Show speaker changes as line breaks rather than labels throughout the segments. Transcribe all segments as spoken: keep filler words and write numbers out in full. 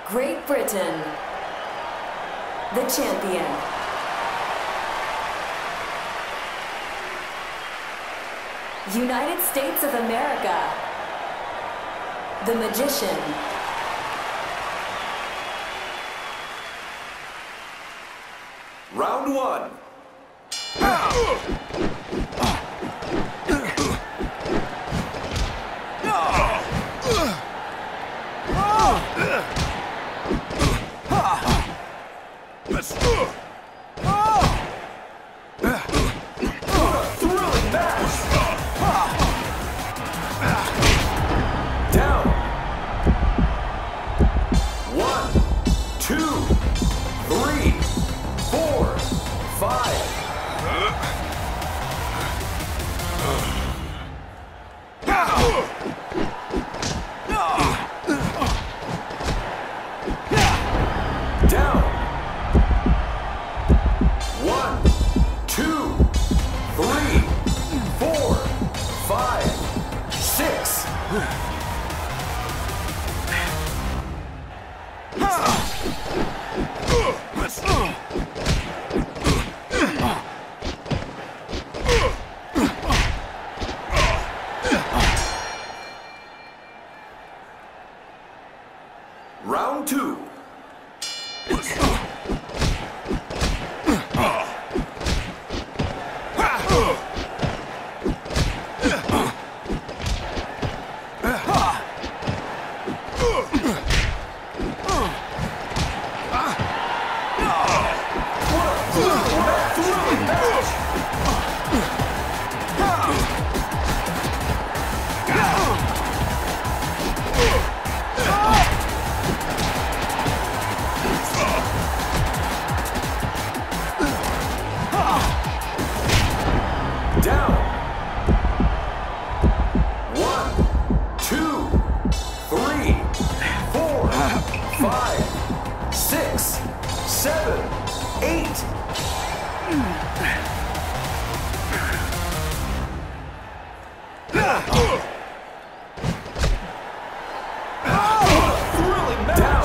Great Britain, the champion. United States of America, the magician.
Round one. Round two. Down. One, two, three, four, five, six, seven, eight. Thrilling match. Down.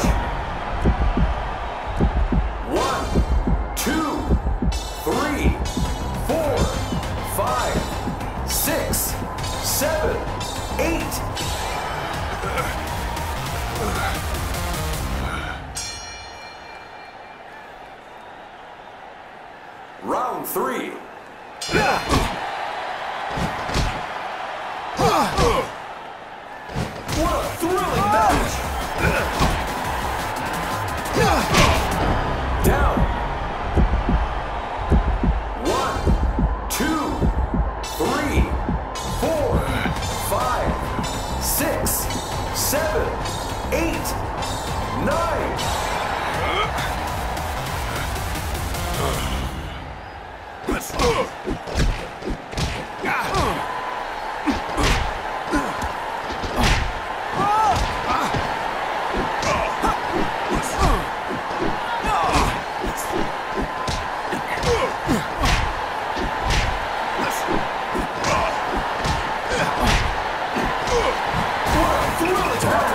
One, two, three, four, five, six, seven, eight. Round three. What a thrilling match! Down. One, two, three, four, five, six, seven, eight, nine. What a thrilling match!